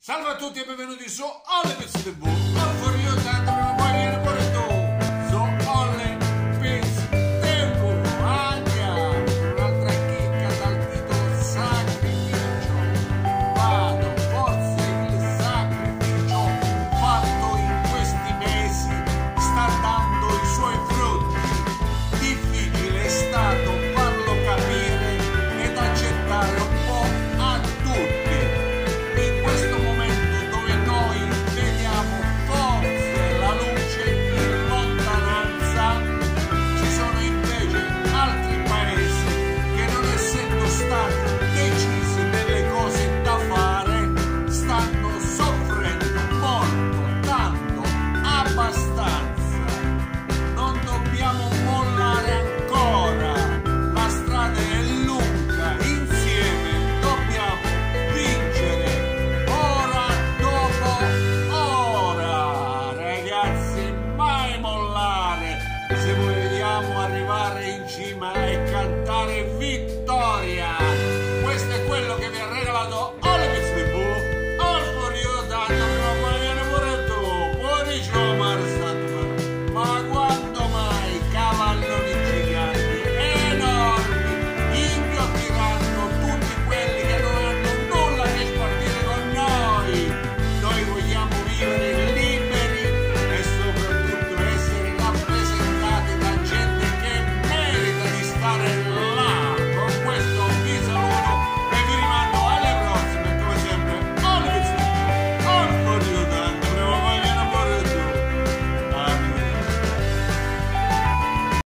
Salve a tutti e benvenuti su Olle Pizze TV. For you, tanto prima o poi viene pure tu. Su Olle Pizze TV. Andiamo, un'altra chicca dal titolo Sacrificio. Vado, forse il sacrificio fatto in questi mesi sta dando i suoi frutti. Difficile è stato farlo capire ed accettare un po' a tutti. In questo momento dove noi vediamo forse la luce in lontananza, ci sono invece altri paesi che, non essendo stati decisi delle cose da fare, stanno soffrendo molto, tanto, abbastanza. Non dobbiamo mollare ancora, la strada è lunga, insieme dobbiamo vincere, ora dopo ora. Ragazzi, mai mollare se vogliamo arrivare in cima e cantare vittoria. Questo è quello che vi ha regalato